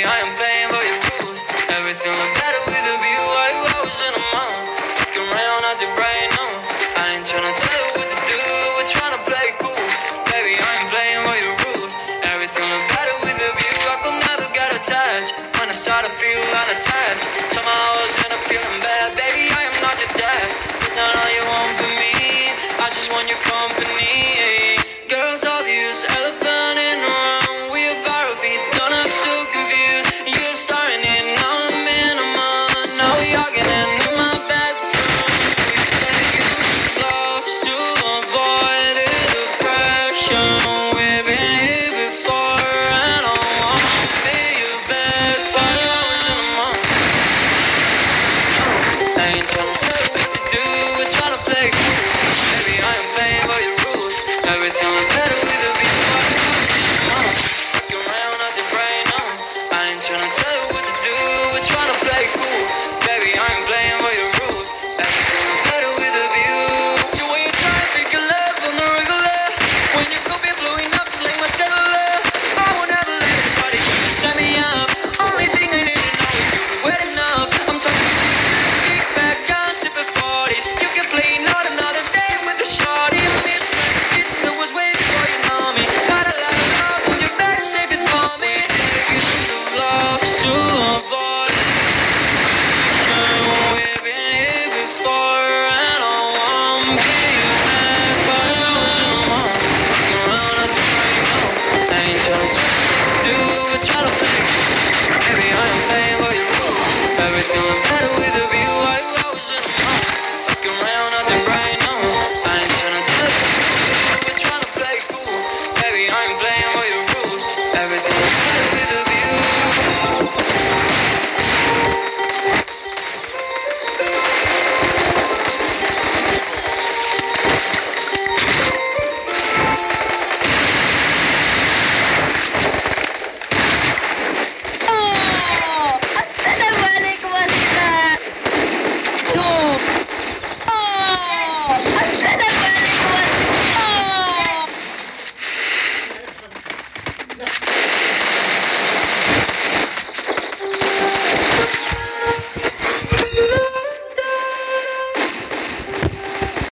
I am playing by your rules. Everything look better with a view. While I was in a mouth, fucking around out the brain, no. I ain't tryna tell you what to do, we're tryna play cool. Baby, I ain't playing by your rules. Everything look better with a view. I could never get attached when I start to feel unattached. Somehow I was in a feeling bad, baby.